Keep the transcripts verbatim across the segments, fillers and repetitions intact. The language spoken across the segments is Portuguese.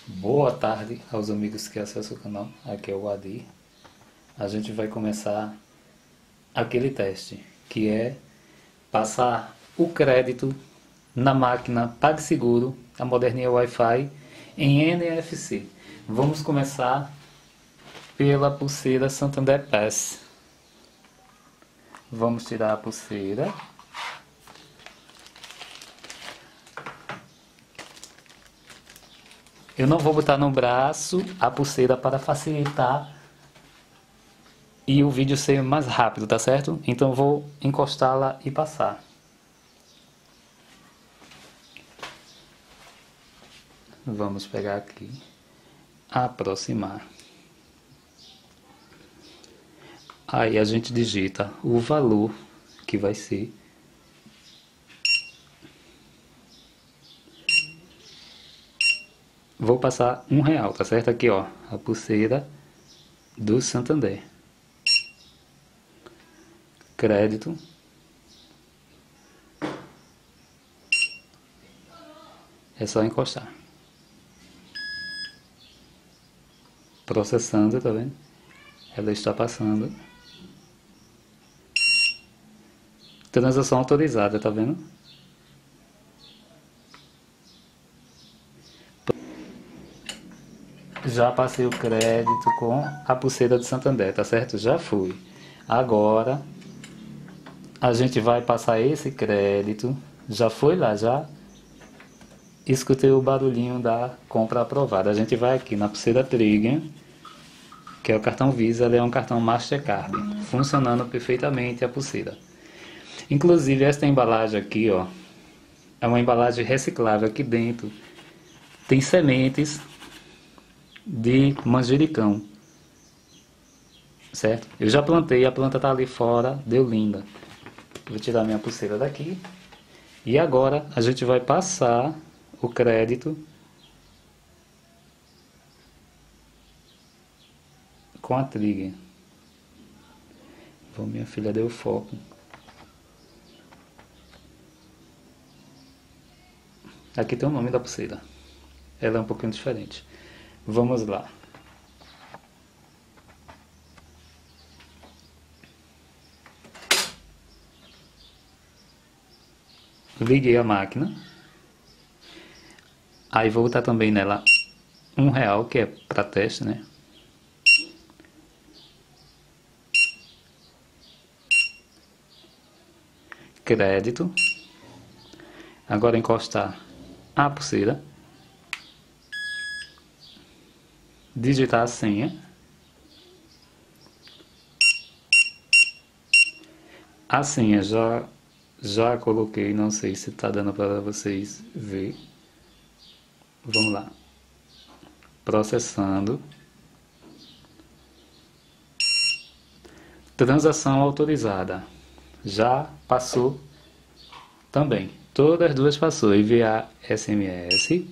Boa tarde aos amigos que acessam o canal, aqui é o Adi. A gente vai começar aquele teste, que é passar o crédito na máquina PagSeguro, a moderninha Wi-Fi, em N F C. Vamos começar pela pulseira Santander Pass. Vamos tirar a pulseira. Eu não vou botar no braço a pulseira para facilitar e o vídeo ser mais rápido, tá certo? Então eu vou encostá-la e passar. Vamos pegar aqui, aproximar. Aí a gente digita o valor que vai ser. Vou passar um real, tá certo? Aqui, ó, a pulseira do Santander. Crédito. É só encostar. Processando, tá vendo? Ela está passando. Transação autorizada, tá vendo? Já passei o crédito com a pulseira do Santander, tá certo? Já fui. Agora a gente vai passar esse crédito. Já foi lá, já escutei o barulhinho da compra aprovada. A gente vai aqui na pulseira Trigger, que é o cartão Visa, ele é um cartão Mastercard, funcionando perfeitamente a pulseira. Inclusive esta embalagem aqui, ó, é uma embalagem reciclável. Aqui dentro tem sementes de manjericão, certo? Eu já plantei, a planta tá ali fora, deu linda. Vou tirar minha pulseira daqui. E agora a gente vai passar o crédito com a Trigger. Bom, minha filha deu foco. Aqui tem o nome da pulseira. Ela é um pouquinho diferente. Vamos lá. Liguei a máquina. Aí vou botar também nela um real, que é para teste, né? Crédito. Agora encostar a pulseira. Digitar a senha. A senha já, já coloquei, não sei se está dando para vocês ver. Vamos lá. Processando. Transação autorizada. Já passou também. Todas as duas passou. Enviar S M S.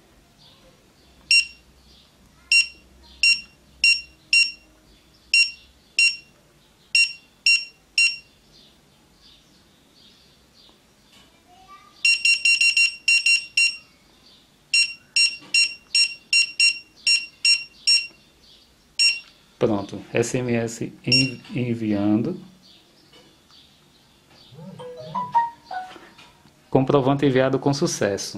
Pronto, S M S enviando. Comprovante enviado com sucesso.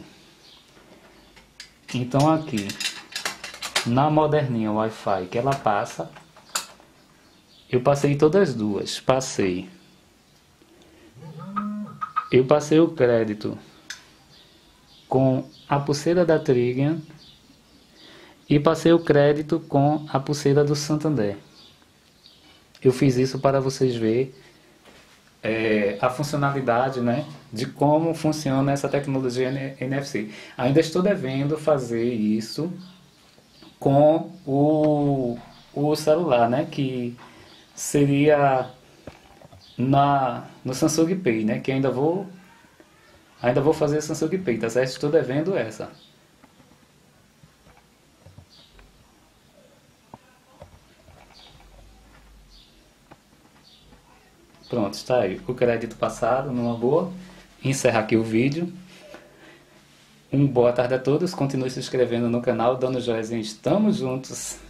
Então aqui, na moderninha Wi-Fi que ela passa, eu passei todas as duas. Passei. Eu passei o crédito com a pulseira da Trigger e passei o crédito com a pulseira do Santander. Eu fiz isso para vocês verem é, a funcionalidade, né, de como funciona essa tecnologia N F C. Ainda estou devendo fazer isso com o, o celular, né, que seria na, no Samsung Pay, né, que ainda vou, ainda vou fazer Samsung Pay, tá certo? Estou devendo essa. Pronto, está aí o crédito passado, numa boa. Encerrar aqui o vídeo. Um boa tarde a todos, continue se inscrevendo no canal, dando joinha, estamos juntos!